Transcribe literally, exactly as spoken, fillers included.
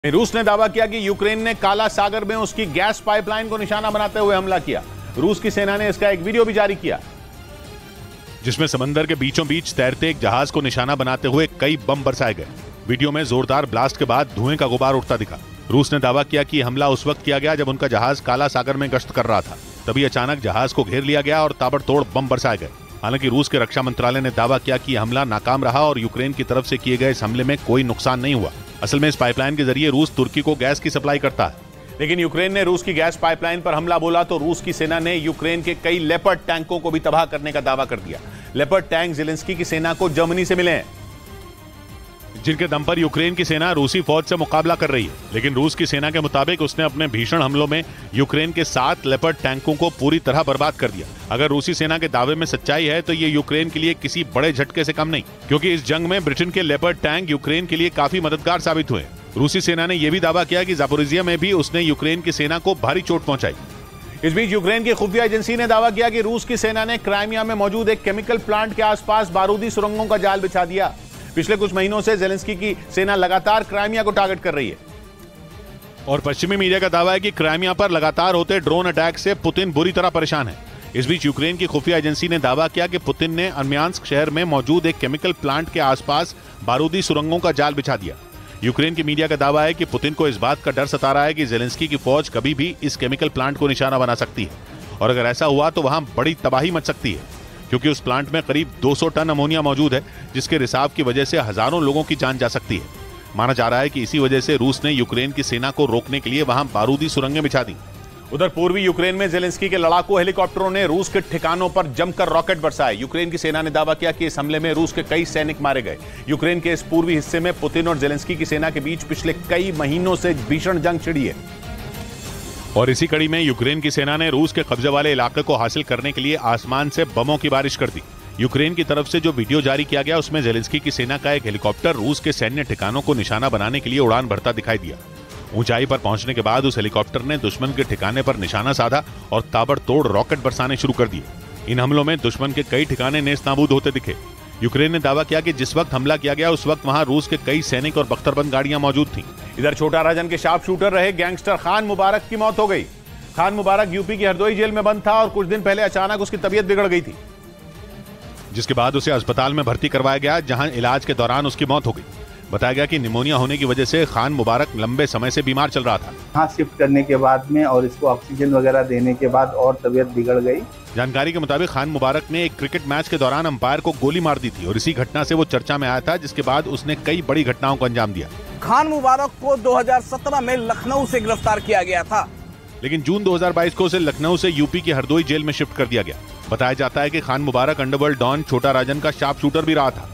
रूस ने दावा किया कि यूक्रेन ने काला सागर में उसकी गैस पाइपलाइन को निशाना बनाते हुए हमला किया। रूस की सेना ने इसका एक वीडियो भी जारी किया जिसमें समंदर के बीचों बीच तैरते एक जहाज को निशाना बनाते हुए कई बम बरसाए गए। वीडियो में जोरदार ब्लास्ट के बाद धुएं का गुबार उठता दिखा। रूस ने दावा किया कि हमला उस वक्त किया गया जब उनका जहाज काला सागर में गश्त कर रहा था। तभी अचानक जहाज को घेर लिया गया और ताबड़तोड़ बम बरसाए गए। हालांकि रूस के रक्षा मंत्रालय ने दावा किया कि हमला नाकाम रहा और यूक्रेन की तरफ से किए गए इस हमले में कोई नुकसान नहीं हुआ। असल में इस पाइपलाइन के जरिए रूस तुर्की को गैस की सप्लाई करता है। लेकिन यूक्रेन ने रूस की गैस पाइपलाइन पर हमला बोला तो रूस की सेना ने यूक्रेन के कई लेपर्ड टैंकों को भी तबाह करने का दावा कर दिया। लेपर्ड टैंक ज़ेलेंस्की की सेना को जर्मनी से मिले हैं, जिनके दम पर यूक्रेन की सेना रूसी फौज से मुकाबला कर रही है। लेकिन रूस की सेना के मुताबिक उसने अपने भीषण हमलों में यूक्रेन के सात लेपर्ड टैंकों को पूरी तरह बर्बाद कर दिया। अगर रूसी सेना के दावे में सच्चाई है तो ये यूक्रेन के लिए किसी बड़े झटके से कम नहीं, क्योंकि इस जंग में ब्रिटेन के लेपर्ड टैंक यूक्रेन के लिए काफी मददगार साबित हुए। रूसी सेना ने यह भी दावा किया कि ज़ापोरिज़िया में भी उसने यूक्रेन की सेना को भारी चोट पहुंचाई। इस बीच यूक्रेन की खुफिया एजेंसी ने दावा किया कि रूस की सेना ने क्राइमिया में मौजूद एक केमिकल प्लांट के आसपास बारूदी सुरंगों का जाल बिछा दिया। पिछले कुछ महीनों से ज़ेलेंस्की की सेना लगातार क्राइमिया को टारगेट कर रही है और पश्चिमी मीडिया का दावा है कि क्राइमिया पर लगातार होते ड्रोन अटैक से पुतिन बुरी तरह परेशान है। इस बीच यूक्रेन की खुफिया एजेंसी ने दावा किया कि पुतिन ने अर्म्यांस्क शहर में मौजूद एक केमिकल प्लांट के आसपास बारूदी सुरंगों का जाल बिछा दिया। यूक्रेन की मीडिया का दावा है कि पुतिन को इस बात का डर सता रहा है कि ज़ेलेंस्की की फौज कभी भी इस केमिकल प्लांट को निशाना बना सकती है और अगर ऐसा हुआ तो वहां बड़ी तबाही मच सकती है, क्योंकि उस प्लांट में करीब दो सौ टन अमोनिया मौजूद है, जिसके रिसाव की वजह से हजारों लोगों की जान जा सकती है। माना जा रहा है कि इसी वजह से रूस ने यूक्रेन की सेना को रोकने के लिए वहां बारूदी सुरंगें बिछा दी। उधर पूर्वी यूक्रेन में ज़ेलेंस्की के लड़ाकू हेलीकॉप्टरों ने रूस के ठिकानों पर जमकर रॉकेट बरसाए। यूक्रेन की सेना ने दावा किया कि इस हमले में रूस के कई सैनिक मारे गए। यूक्रेन के इस पूर्वी हिस्से में पुतिन और ज़ेलेंस्की की सेना के बीच पिछले कई महीनों से भीषण जंग छिड़ी है और इसी कड़ी में यूक्रेन की सेना ने रूस के कब्जे वाले इलाके को हासिल करने के लिए आसमान से बमों की बारिश कर दी। यूक्रेन की तरफ से जो वीडियो जारी किया गया उसमें ज़ेलेंस्की की सेना का एक हेलीकॉप्टर रूस के सैन्य ठिकानों को निशाना बनाने के लिए उड़ान भरता दिखाई दिया। ऊंचाई पर पहुंचने के बाद उस हेलीकॉप्टर ने दुश्मन के ठिकाने पर निशाना साधा और ताबड़तोड़ रॉकेट बरसाने शुरू कर दिए। इन हमलों में दुश्मन के कई ठिकाने नेस्तनाबूद होते दिखे। यूक्रेन ने दावा किया कि जिस वक्त हमला किया गया उस वक्त वहां रूस के कई सैनिक और बख्तरबंद गाड़ियां मौजूद थीं। इधर छोटा राजन के शार्प शूटर रहे गैंगस्टर खान मुबारक की मौत हो गई। खान मुबारक यूपी की हरदोई जेल में बंद था और कुछ दिन पहले अचानक उसकी तबीयत बिगड़ गई थी, जिसके बाद उसे अस्पताल में भर्ती करवाया गया, जहां इलाज के दौरान उसकी मौत हो गई। बताया गया कि निमोनिया होने की वजह से खान मुबारक लंबे समय से बीमार चल रहा था। यहाँ शिफ्ट करने के बाद में और इसको ऑक्सीजन वगैरह देने के बाद और तबीयत बिगड़ गई। जानकारी के मुताबिक खान मुबारक ने एक क्रिकेट मैच के दौरान अंपायर को गोली मार दी थी और इसी घटना से वो चर्चा में आया था, जिसके बाद उसने कई बड़ी घटनाओं को अंजाम दिया। खान मुबारक को दो हज़ार सत्रह में लखनऊ से गिरफ्तार किया गया था, लेकिन जून दो हज़ार बाईस को उसे लखनऊ से यूपी की हरदोई जेल में शिफ्ट कर दिया गया। बताया जाता है कि खान मुबारक अंडरवर्ल्ड डॉन छोटा राजन का शार्प शूटर भी रहा था।